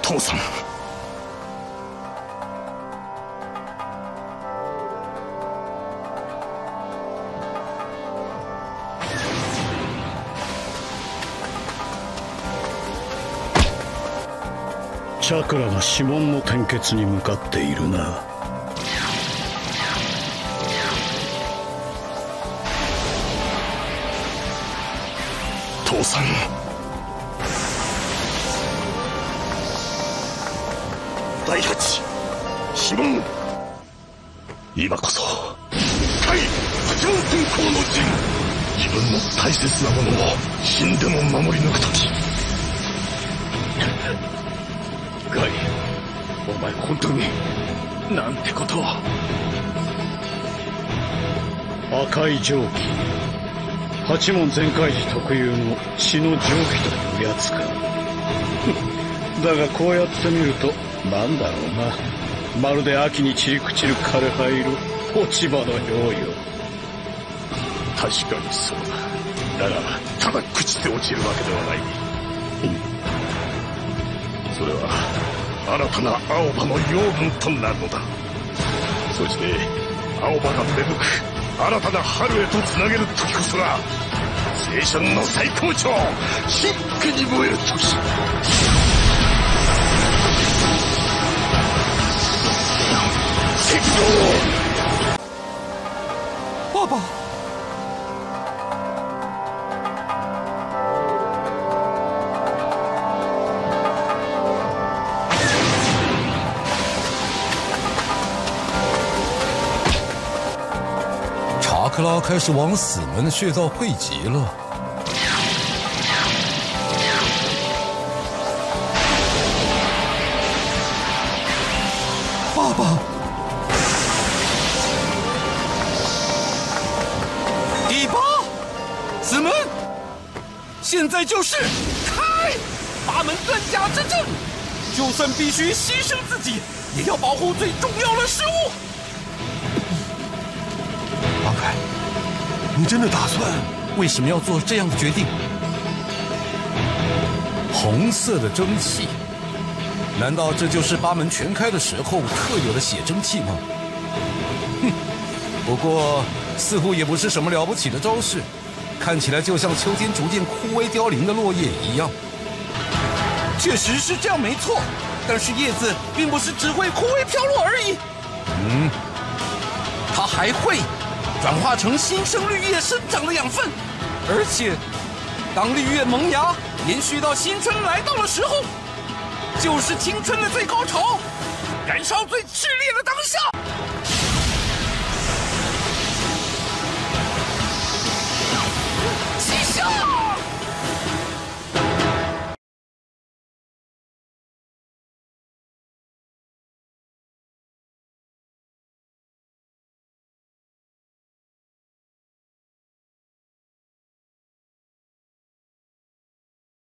父さん。チャクラが指紋の転結に向かっているな。父さん。第八指紋。今こそ対八紋先行の陣。自分の大切なものを死んでも守り抜く時。ガイ、お前本当になんてことを。赤い蒸気、八門全開時特有の血の蒸気というやつか。だがこうやって見るとなんだろうな、まるで秋に散り朽ちる枯葉色、落ち葉のようよ。確かにそうだ。だがただ朽ちて落ちるわけではない。それは新たな青葉の養分となるのだ。そして青葉が芽吹く新たな春へとつなげる時こそが青春の最高潮、真紅に燃える時。 爸爸，查克拉开始往死门穴道汇集了。爸爸。子们，现在就是开八门断甲之阵，就算必须牺牲自己，也要保护最重要的事物。 王凯，你真的打算？ 为什么要做这样的决定？红色的蒸汽，难道这就是八门全开的时候特有的血蒸气吗？哼，不过似乎也不是什么了不起的招式。看起来就像秋天逐渐枯萎凋零的落叶一样。确实是这样没错，但是叶子并不是只会枯萎飘落而已。它还会转化成新生绿叶生长的养分，而且当绿叶萌芽延续到新春来到的时候，就是青春的最高潮，燃烧最炽烈的当下。